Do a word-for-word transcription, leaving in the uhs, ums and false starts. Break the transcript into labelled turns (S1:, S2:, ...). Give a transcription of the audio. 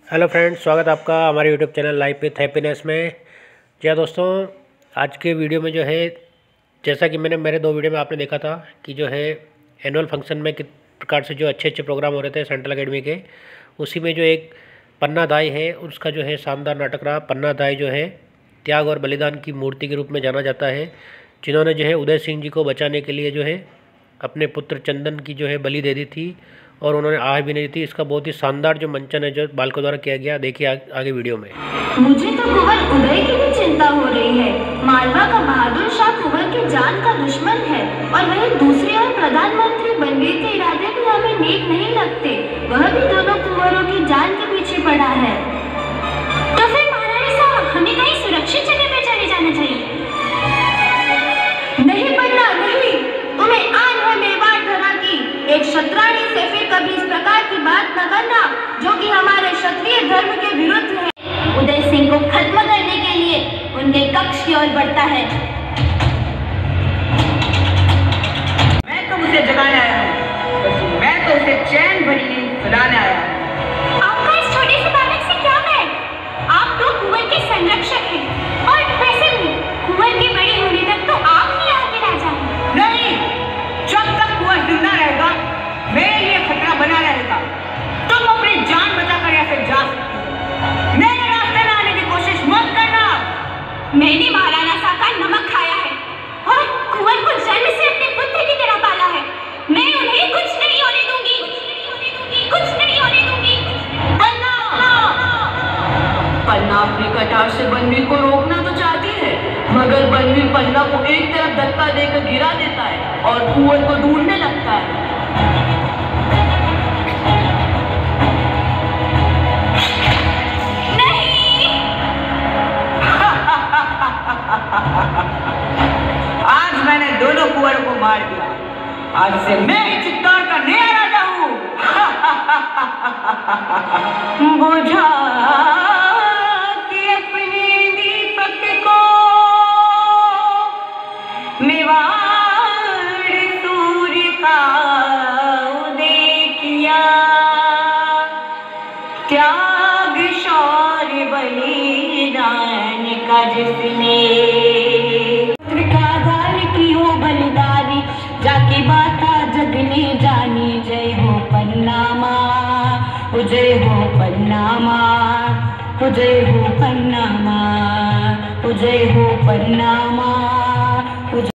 S1: Hello friends, स्वागत है आपका हमारे YouTube channel life with happiness में। जी हाँ दोस्तों, आज के वीडियो में जो है, जैसा कि मैंने मेरे दो वीडियो में आपने देखा था कि जो है एनुअल फंक्शन में किस प्रकार से जो अच्छे अच्छे प्रोग्राम हो रहे थे सेंट्रल एकेडमी के, उसी में जो एक पन्ना दाई है उसका जो है शानदार नाटक रहा। पन्ना दाई जो है त्याग और बलिदान की मूर्ति के रूप में जाना जाता है, जिन्होंने जो है उदय सिंह जी को बचाने के लिए जो है अपने पुत्र चंदन की जो है बलि दे दी थी और उन्होंने आह भी नहीं दी थी। इसका बहुत ही शानदार जो मंचन है जो बालकों द्वारा किया गया, देखिए आ, आगे वीडियो में।
S2: मुझे तो कुंवर उदय की भी चिंता हो रही है। मालवा का बहादुर शाह कुंवर की जान का दुश्मन है और वही दूसरी ओर प्रधानमंत्री बनवीर के इरादे भी हमें नेक नहीं लगते। वह भी दोनों कुंवरों की जान के पीछे पड़ा है। तो फिर महारानी साहब, हमें कहीं सुरक्षित जगह पे चले जाना चाहिए। नहीं पन्ना नहीं, तुम्हें आन है मेवाड़ धरा की। एक क्षत्राणी से फिर कभी इस प्रकार की बात न करना जो कि हमारे क्षत्रिय धर्म के विरुद्ध है। उदय सिंह को खत्म करने के लिए उनके कक्ष की ओर बढ़ता है।
S3: मैं तो उसे जगाने आया हूँ, मैं तो उसे चैन भरी नींद सुलाने आया हूँ।
S2: आपका इस छोटे से बालक से क्या है? आप तो कुंवर के संरक्षक हैं और वैसे भी कुंवर के बड़े होने तक तो आप ही आगे राजा हैं।
S3: नहीं, जब तक कुंवर जिंदा रहेगा मेरे लिए खतरा बना रहेगा। तुम अपनी जान बचाकर यहाँ से जा सकती हो, मेरे रास्ते में आने की कोशिश मत करना।
S2: मैंने महाराणा साहब का नमक खाया है और कुंवर को जन्म से अपने पुत्र की तरह पाला है। मैं उन्हें कुछ नहीं होने दूंगी, कुछ नहीं होने दूंगी।
S3: पन्ना पन्ना अपनी कटार से बनवीर को रोकना तो चाहती है, मगर बनवीर पन्ना को एक तरफ धक्का देकर गिरा देता है और कुंवर को ढूंढने लगता है। आज मैंने दोनों कुंवरों को मार दिया, आज से मैं ही चित्तौड़ का नया राजा हूँ। बुझा के अपने दीपक को मेवाड़ सूर्य का उदय किया। त्याग शौर्य बलिदान का जिसने बलिदानी जाके बाता जगने जानी। जय हो पन्ना माँ, जय हो पन्ना माँ, जय हो पन्ना माँ, जय हो पन्ना माँ।